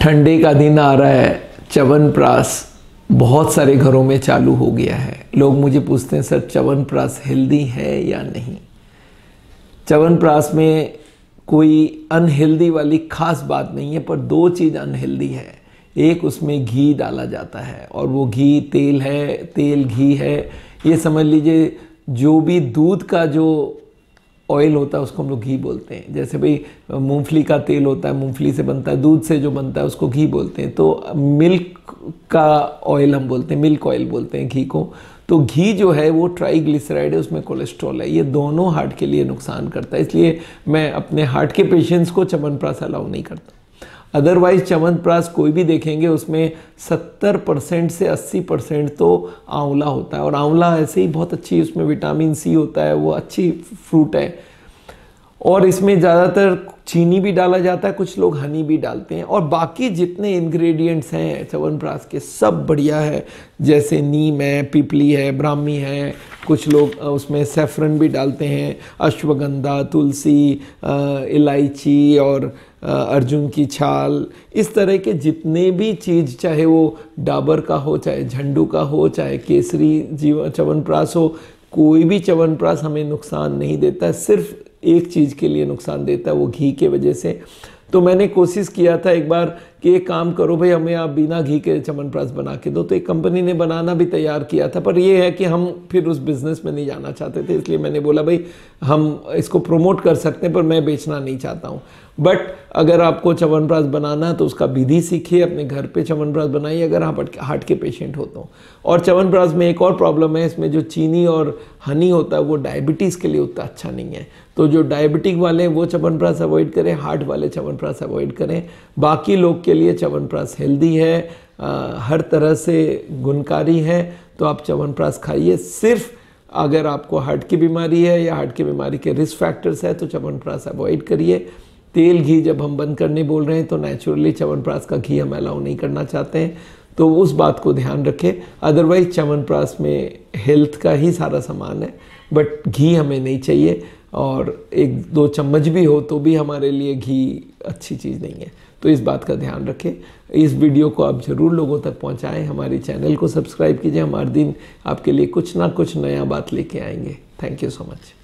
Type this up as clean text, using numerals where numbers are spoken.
ठंडे का दिन आ रहा है, च्यवनप्राश बहुत सारे घरों में चालू हो गया है। लोग मुझे पूछते हैं सर च्यवनप्राश हेल्दी है या नहीं। च्यवनप्राश में कोई अनहेल्दी वाली खास बात नहीं है, पर दो चीज़ अनहेल्दी है। एक, उसमें घी डाला जाता है और वो घी तेल है, तेल घी है। ये समझ लीजिए जो भी दूध का जो ऑयल होता है उसको हम लोग घी बोलते हैं। जैसे भाई मूंगफली का तेल होता है, मूंगफली से बनता है, दूध से जो बनता है उसको घी बोलते हैं। तो मिल्क का ऑयल हम बोलते हैं, मिल्क ऑयल बोलते हैं घी को। तो घी जो है वो ट्राइग्लिसराइड है, उसमें कोलेस्ट्रॉल है। ये दोनों हार्ट के लिए नुकसान करता है, इसलिए मैं अपने हार्ट के पेशेंट्स को च्यवनप्राश अलाउ नहीं करता। अदरवाइज च्यवनप्राश कोई भी देखेंगे उसमें 70% से 80% तो आंवला होता है, और आंवला ऐसे ही बहुत अच्छी, उसमें विटामिन सी होता है, वो अच्छी फ्रूट है। और इसमें ज़्यादातर चीनी भी डाला जाता है, कुछ लोग हनी भी डालते हैं, और बाकी जितने इंग्रेडिएंट्स हैं च्यवनप्राश के सब बढ़िया है। जैसे नीम है, पिपली है, ब्राह्मी है, कुछ लोग उसमें सैफरन भी डालते हैं, अश्वगंधा, तुलसी, इलायची और अर्जुन की छाल। इस तरह के जितने भी चीज़, चाहे वो डाबर का हो, चाहे झंडू का हो, चाहे केसरी च्यवनप्राश हो, कोई भी च्यवनप्राश हमें नुकसान नहीं देता है। सिर्फ एक चीज़ के लिए नुकसान देता है, वो घी के वजह से। तो मैंने कोशिश किया था एक बार कि एक काम करो भाई, हमें आप बिना घी के च्यवनप्राश बना के दो। तो एक कंपनी ने बनाना भी तैयार किया था, पर ये है कि हम फिर उस बिज़नेस में नहीं जाना चाहते थे, इसलिए मैंने बोला भाई हम इसको प्रमोट कर सकते हैं पर मैं बेचना नहीं चाहता हूँ। बट अगर आपको च्यवनप्राश बनाना है तो उसका विधि सीखिए, अपने घर पे च्यवनप्राश बनाइए अगर आप हार्ट के पेशेंट हो तो। और च्यवनप्राश में एक और प्रॉब्लम है, इसमें जो चीनी और हनी होता है वो डायबिटीज़ के लिए उतना अच्छा नहीं है। तो जो डायबिटिक वाले हैं वो च्यवनप्राश अवॉइड करें, हार्ट वाले च्यवनप्राश अवॉइड करें। बाकी लोग के लिए च्यवनप्राश हेल्दी है, हर तरह से गुणकारी है, तो आप च्यवनप्राश खाइए। सिर्फ अगर आपको हार्ट की बीमारी है या हार्ट की बीमारी के रिस्क फैक्टर्स है तो च्यवनप्राश अवॉइड करिए। तेल घी जब हम बंद करने बोल रहे हैं तो नेचुरली च्यवनप्राश का घी हम अलाउ नहीं करना चाहते हैं, तो उस बात को ध्यान रखें। अदरवाइज च्यवनप्राश में हेल्थ का ही सारा सामान है, बट घी हमें नहीं चाहिए, और 1-2 चम्मच भी हो तो भी हमारे लिए घी अच्छी चीज़ नहीं है। तो इस बात का ध्यान रखें। इस वीडियो को आप ज़रूर लोगों तक पहुंचाएं, हमारे चैनल को सब्सक्राइब कीजिए। हम हर दिन आपके लिए कुछ ना कुछ नया बात लेके आएंगे। Thank you so much.